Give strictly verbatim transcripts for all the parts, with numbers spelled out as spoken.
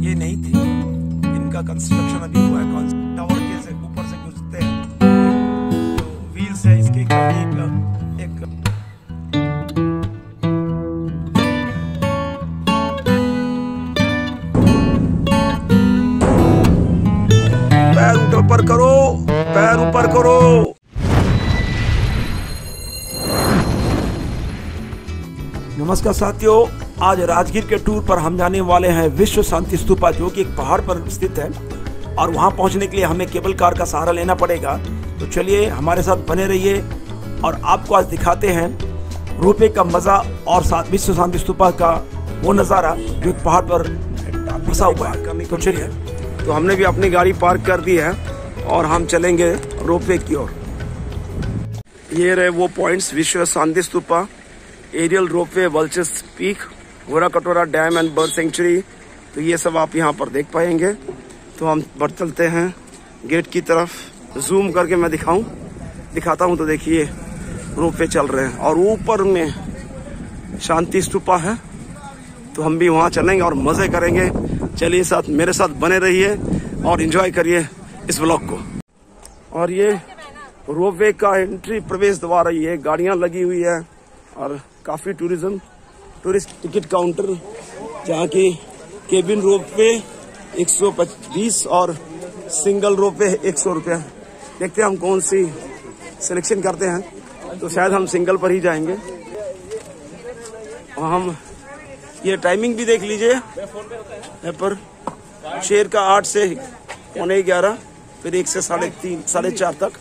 ये नहीं थी, इनका कंस्ट्रक्शन अभी हुआ है। टावर के से ऊपर से गुजरते हैं, तो व्हील्स है इसके करीब एक पैर ऊपर करो, पैर ऊपर करो। नमस्कार साथियों, आज राजगीर के टूर पर हम जाने वाले हैं विश्व शांति स्तूपा, जो कि एक पहाड़ पर स्थित है और वहां पहुंचने के लिए हमें केबल कार का सहारा लेना पड़ेगा। तो चलिए हमारे साथ बने रहिए और आपको आज दिखाते हैं रोपवे का मजा और साथ विश्व शांति स्तूपा का वो नज़ारा जो एक पहाड़ पर बसा हुआ है। तो चलिए, तो हमने भी अपनी गाड़ी पार्क कर दी है और हम चलेंगे रोपवे की ओर। ये रहे वो points, Vishwa Shanti Stupa, aerial ropeway, vultures peak, घोड़ा Katora dam and bird sanctuary. तो ये सब आप यहाँ पर देख पाएंगे। तो हम बढ़ चलते हैं गेट की तरफ। जूम करके मैं दिखाऊं दिखाता हूं। तो देखिए रोपवे चल रहे हैं और ऊपर में शांति स्तूपा है। तो हम भी वहाँ चलेंगे और मजे करेंगे। चलिए साथ मेरे साथ बने रहिए और एंजॉय करिए इस व्लॉग को। और ये रोपवे का एंट्री प्रवेश द्वार है, ये गाड़ियाँ लगी हुई है और काफी टूरिज्म टूरिस्ट टिकट काउंटर, जहाँ की केबिन रोपवे एक सौ बीस और सिंगल रोपवे एक सौ रुपया। देखते हैं हम कौन सी सिलेक्शन करते हैं। तो शायद हम सिंगल पर ही जाएंगे। और हम ये टाइमिंग भी देख लीजिए यहाँ पर, शेर का आठ से पौने ग्यारह, फिर एक से साढ़े तीन साढ़े चार तक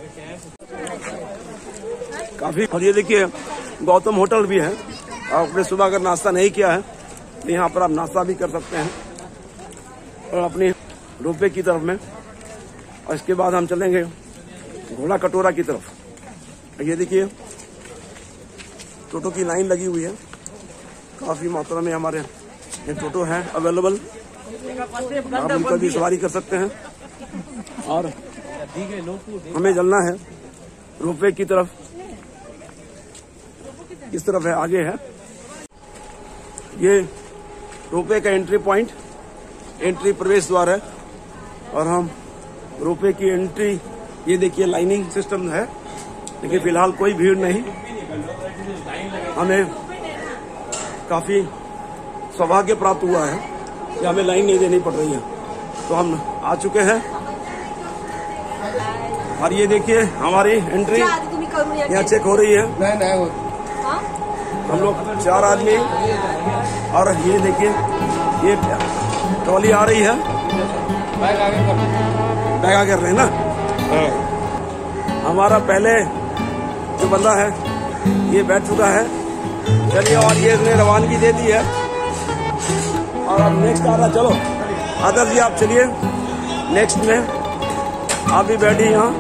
काफी। और ये देखिए गौतम होटल भी है। आपने सुबह अगर नाश्ता नहीं किया है तो यहाँ पर आप नाश्ता भी कर सकते हैं और अपनी रोपवे की तरफ में। और इसके बाद हम चलेंगे घोड़ा कटोरा की तरफ। ये देखिए टोटो की लाइन लगी हुई है, काफी मात्रा में हमारे ये टोटो है अवेलेबल। आप उनका भी सवारी कर सकते हैं। और हमें चलना है रोपवे की तरफ। किस तरफ है? आगे है। ये रोपवे का एंट्री पॉइंट, एंट्री प्रवेश द्वार है। और हम रोपवे की एंट्री, ये देखिए लाइनिंग सिस्टम है, लेकिन फिलहाल कोई भीड़ नहीं। हमें काफी सौभाग्य प्राप्त हुआ है कि हमें लाइन नहीं देनी पड़ रही है। तो हम आ चुके हैं और ये देखिए हमारी एंट्री यहाँ चेक हो रही है। हम लोग चार आदमी, और ये देखिए ये ट्रॉली आ रही है, बैग आगे कर रहे हैं ना। हमारा पहले जो बंदा है ये बैठ चुका है। चलिए, और ये इसने रवानगी दे दी है और अब नेक्स्ट आ रहा। चलो आदर्श जी आप चलिए नेक्स्ट में, आप भी बैठिए। यहाँ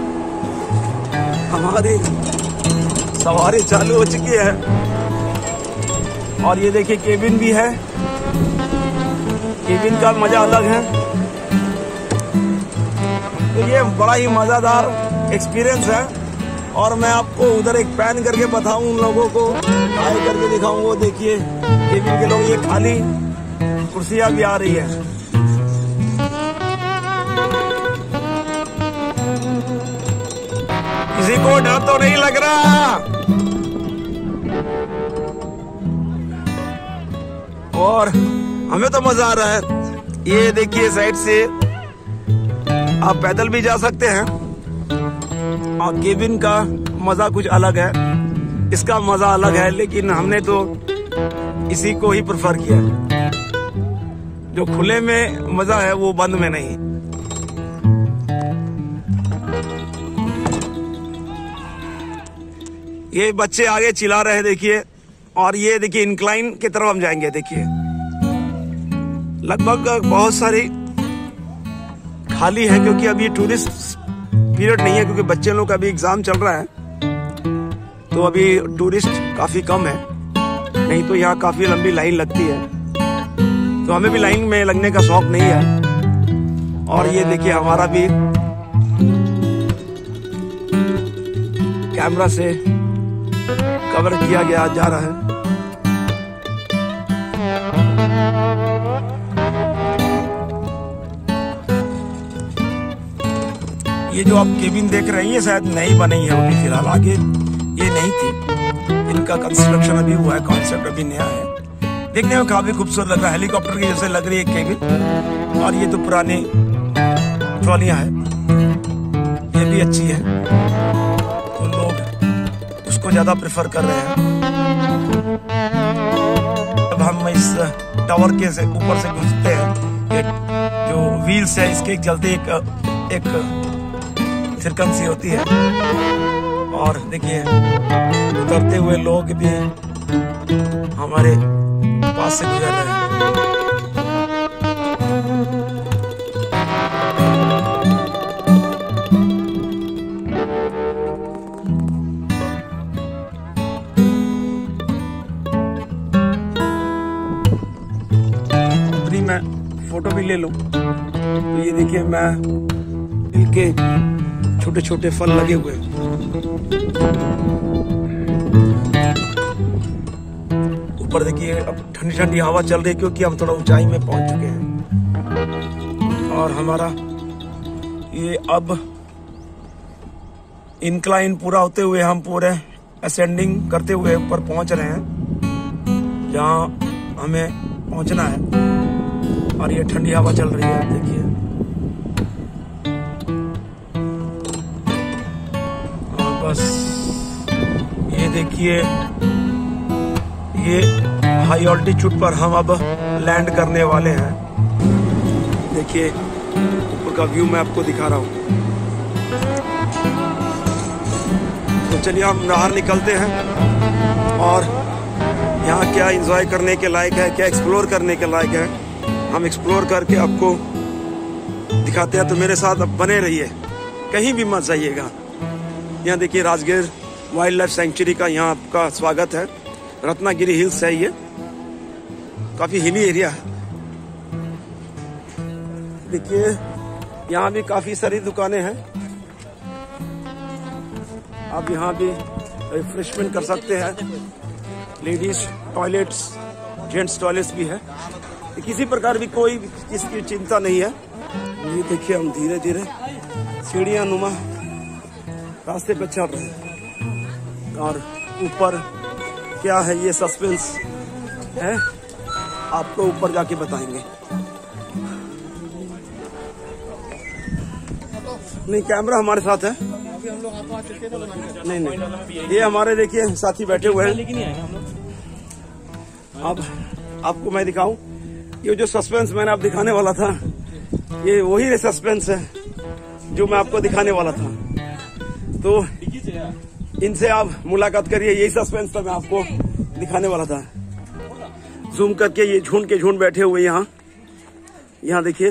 हमारी सवारी चालू हो चुकी है और ये देखिए केबिन भी है। केबिन का मजा अलग है। तो ये बड़ा ही मजेदार एक्सपीरियंस है। और मैं आपको उधर एक पैन करके बताऊं, उन लोगों को हाई करके दिखाऊं। वो देखिए केबिन के लोग, ये खाली कुर्सियां भी आ रही है। किसी को डर तो नहीं लग रहा। और हमें तो मजा आ रहा है। ये देखिए साइड से आप पैदल भी जा सकते हैं और केबिन का मजा कुछ अलग है, इसका मजा अलग है। लेकिन हमने तो इसी को ही प्रेफर किया। जो खुले में मजा है वो बंद में नहीं। ये बच्चे आगे चिल्ला रहे हैं देखिए। और ये देखिए इंक्लाइन की तरफ हम जाएंगे। देखिए लगभग बहुत सारी खाली है क्योंकि अभी टूरिस्ट पीरियड नहीं है, क्योंकि बच्चे लोग का अभी एग्जाम चल रहा है। तो अभी टूरिस्ट काफी कम है, नहीं तो यहाँ काफी लंबी लाइन लगती है। तो हमें भी लाइन में लगने का शौक नहीं है। और ये देखिए हमारा भी कैमरा से कवर किया गया जा रहा है। ये जो आप केबिन देख रहे हैं ये शायद नई बनी है अभी फिलहाल, आगे ये नहीं थी। इनका कंस्ट्रक्शन अभी हुआ है, कॉन्सेप्ट अभी नया है। देखने में काफी खूबसूरत लग रहा है, हेलीकॉप्टर की जैसे लग रही है केबिन। और ये तो पुरानी ट्रॉलियां हैं, ये भी अच्छी है, तो लोग उसको ज्यादा प्रेफर कर रहे हैं। अब हम इस टावर के से ऊपर से गुजरते हैं, एक जो व्हील्स है इसके चलते एक एक थिरकन सी होती है। और देखिए उतरते हुए लोग भी हमारे पास से गुजर रहे हैं। मैं फोटो भी ले लूं तो ये देखिए, मैं इनके छोटे छोटे फल लगे हुए हैं। ऊपर देखिए अब ठंडी ठंडी हवा चल रही है क्योंकि हम थोड़ा ऊंचाई में पहुंच चुके हैं। और हमारा ये अब इंक्लाइन पूरा होते हुए हम पूरे असेंडिंग करते हुए ऊपर पहुंच रहे हैं जहां हमें पहुंचना है। और ये ठंडी हवा चल रही है, देखिए। और बस ये देखिए, ये हाई ऑल्टीट्यूड पर हम अब लैंड करने वाले हैं। देखिए ऊपर का व्यू मैं आपको दिखा रहा हूँ। तो चलिए हम बाहर निकलते हैं और यहाँ क्या एंजॉय करने के लायक है, क्या एक्सप्लोर करने के लायक है, हम एक्सप्लोर करके आपको दिखाते हैं। तो मेरे साथ अब बने रहिए, कहीं भी मत जाइएगा। यहाँ देखिए राजगीर वाइल्ड लाइफ सेंचुरी का यहाँ आपका स्वागत है। रत्नागिरी हिल्स है, ये काफी हिली एरिया है। देखिए यहाँ भी काफी सारी दुकानें हैं, आप यहाँ भी रिफ्रेशमेंट कर सकते हैं। लेडीज टॉयलेट्स, जेंट्स टॉयलेट्स भी है, किसी प्रकार भी कोई इसकी चिंता नहीं है। ये देखिए हम धीरे धीरे सीढ़ियां नुमा रास्ते पे चल रहे हैं और ऊपर क्या है ये सस्पेंस है, आपको ऊपर जाके बताएंगे। नहीं, कैमरा हमारे साथ है। नहीं नहीं, ये हमारे देखिए साथी बैठे हुए हैं। अब आपको मैं दिखाऊं, ये जो सस्पेंस मैंने आप दिखाने वाला था, ये वही सस्पेंस है जो मैं आपको दिखाने वाला था। तो इनसे आप मुलाकात करिए, यही सस्पेंस था मैं आपको दिखाने वाला था। जूम करके ये झुंड के झुंड बैठे हुए यहाँ यहाँ देखिए,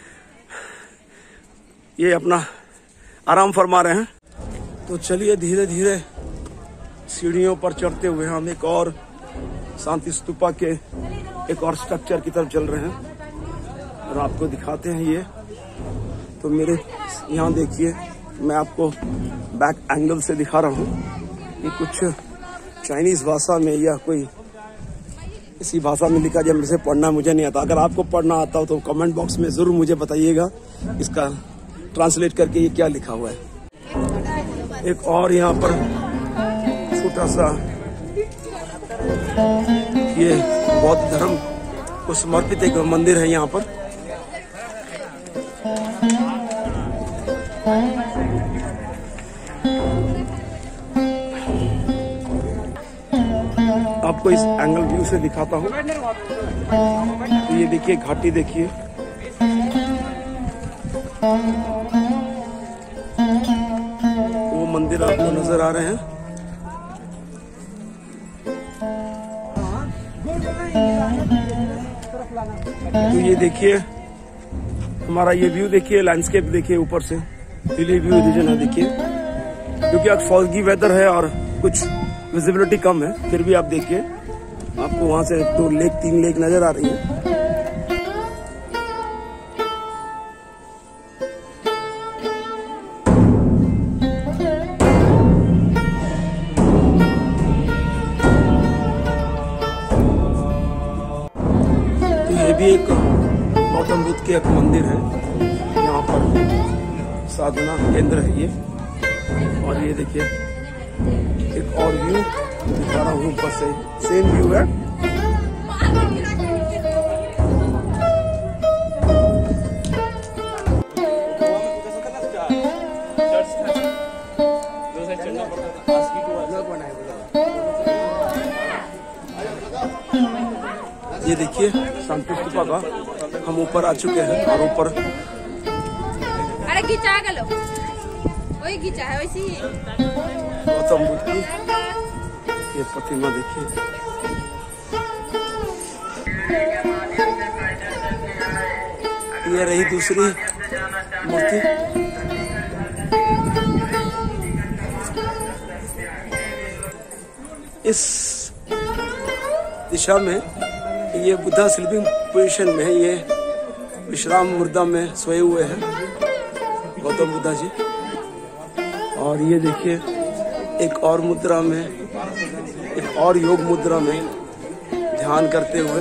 ये अपना आराम फरमा रहे हैं। तो चलिए धीरे धीरे सीढ़ियों पर चढ़ते हुए हम एक और शांति स्तूपा के एक और स्ट्रक्चर की तरफ चल रहे हैं और आपको दिखाते हैं। ये तो मेरे यहाँ देखिए, मैं आपको बैक एंगल से दिखा रहा हूँ। ये कुछ चाइनीज भाषा में या कोई इसी भाषा में लिखा, जब मुझे पढ़ना मुझे नहीं आता। अगर आपको पढ़ना आता हो तो कमेंट बॉक्स में जरूर मुझे बताइएगा इसका ट्रांसलेट करके ये क्या लिखा हुआ है। एक और यहाँ पर छोटा सा ये बौद्ध धर्म को समर्पित एक मंदिर है यहाँ पर। आपको इस एंगल व्यू से दिखाता हूँ। तो ये देखिए घाटी, देखिए वो मंदिर आपको नजर आ रहे हैं। तो ये देखिए हमारा ये व्यू, देखिए लैंडस्केप देखिए ऊपर से, हिली व्यू रीजन है देखिए। क्योंकि आज फॉगी वेदर है और कुछ विजिबिलिटी कम है, फिर भी आप देखिए आपको वहां से दो लेक तीन लेक नजर आ रही है। तो ये भी एक गौतम बुद्ध के एक मंदिर है। यहाँ पर साधना केंद्र है ये। और ये देखिए एक और व्यू दिखा रहा हूँ ऊपर से, सेम व्यू है। ये देखिए शांति स्तूपा का हम ऊपर आ चुके हैं और ऊपर अरे खींचा गलो वही खींचा है वैसे ही गौतम बुद्ध की ये प्रतिमा देखिए। ये रही दूसरी मूर्ति। इस दिशा में ये बुद्धा स्लीपिंग पोजीशन में, ये विश्राम मुद्रा में सोए हुए हैं गौतम बुद्धा जी। और ये देखिए एक और मुद्रा में, एक और योग मुद्रा में ध्यान करते हुए।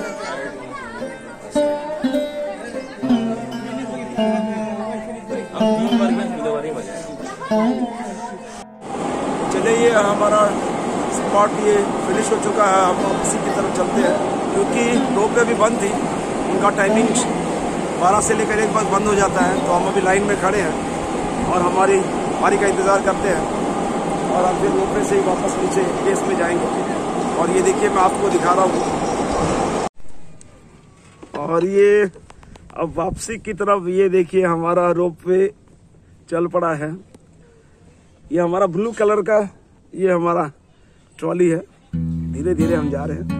चलिए ये हमारा स्पॉट ये फिनिश हो चुका है, हम इसी की तरफ चलते हैं क्योंकि रोपवे भी बंद थी, उनका टाइमिंग बारह से लेकर एक बजे बंद हो जाता है। तो हम अभी लाइन में खड़े हैं और हमारी बारी का इंतज़ार करते हैं और हम फिर रोपवे से ही वापस नीचे बेस में जाएंगे। और ये देखिए मैं आपको दिखा रहा हूँ। और ये अब वापसी की तरफ ये देखिए हमारा रोपवे चल पड़ा है। ये हमारा ब्लू कलर का ये हमारा ट्रॉली है, धीरे धीरे हम जा रहे हैं,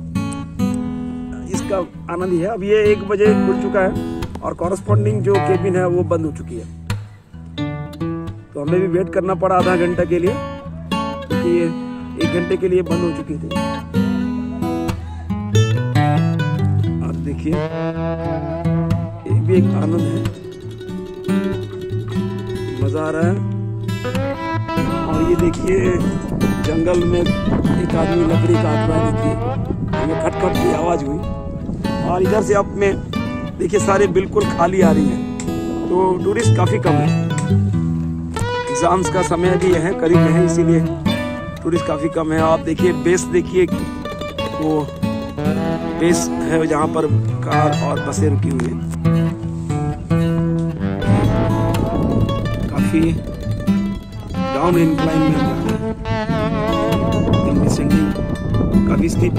इसका आनंद है। अब ये एक बजे खुल चुका है और कॉरेस्पॉन्डिंग जो केबिन है वो बंद हो चुकी है, तो हमें भी वेट करना पड़ा आधा घंटा के लिए क्योंकि ये एक घंटे के लिए बंद हो चुकी थी। आप देखिए ये भी एक आनंद है, मजा आ रहा है। और ये देखिए जंगल में एक आदमी लकड़ी काट रहा है, देखिए ये खट खट की आवाज हुई। और इधर से अब में देखिए सारे बिल्कुल खाली आ रही है, तो टूरिस्ट काफी कम है। एग्जाम्स का समय भी है, करीब है, इसीलिए टूरिस्ट काफी कम है। आप देखिए बेस देखिए, वो बेस है जहाँ पर कार और बसें रुकी हुई है। काफी डाउन इंक्लाइन में जा रहे हैं, काफी स्टीप।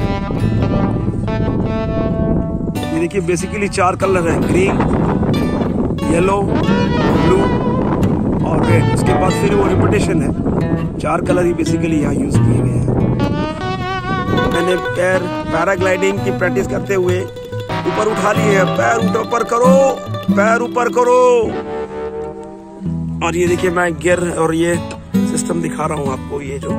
ये देखिए बेसिकली चार कलर है, ग्रीन, येलो, ब्लू और रेड। उसके बाद फिर वो रिपीटेशन है, चार कलर ही बेसिकली यहाँ यूज किए गए हैं। मैंने पैर पैराग्लाइडिंग की प्रैक्टिस करते हुए ऊपर उठा लिए हैं। पैर ऊपर करो, पैर ऊपर करो। और ये देखिए मैं गियर और ये सिस्टम दिखा रहा हूँ आपको। ये जो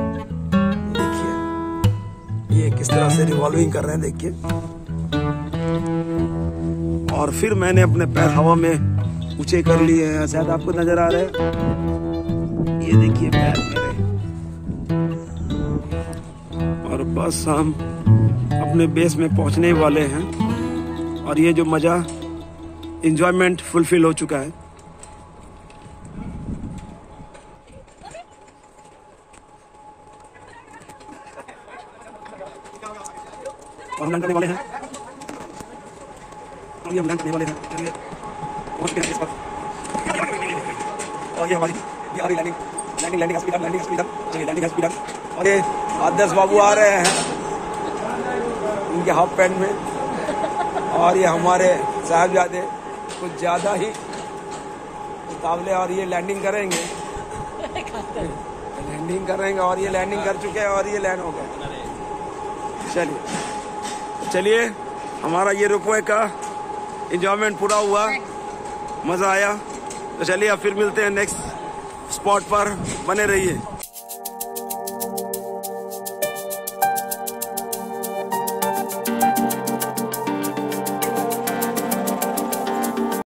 देखिए ये किस तरह से रिवॉल्विंग कर रहे हैं देखिए। और फिर मैंने अपने पैर हवा में ऊंचे कर लिए हैं, शायद आपको नजर आ रहे हैं। ये देखिए पैर मेरे। और बस हम अपने बेस में पहुंचने वाले हैं और ये जो मजा, एंजॉयमेंट फुलफिल हो चुका है। हम लैंड करने वाले हैं और ये हम लैंड करने वाले हैं। चलिए पहुंच गए हैं इस पर। और ये हमारी ये आ रही landing landing landing speed landing speed चलिए लैंडिंग स्पीड। और ये आदर्श बाबू आ रहे हैं इनके हाफ पैंट में, और ये हमारे साहबजादे कुछ ज्यादा ही मुकाबले। और ये लैंडिंग करेंगे लैंडिंग करेंगे और ये लैंडिंग कर चुके हैं और ये लैंड हो गए। चलिए चलिए हमारा ये रोपवे का एंजॉयमेंट पूरा हुआ, मजा आया। तो चलिए अब फिर मिलते हैं नेक्स्ट स्पॉट पर, बने रहिए।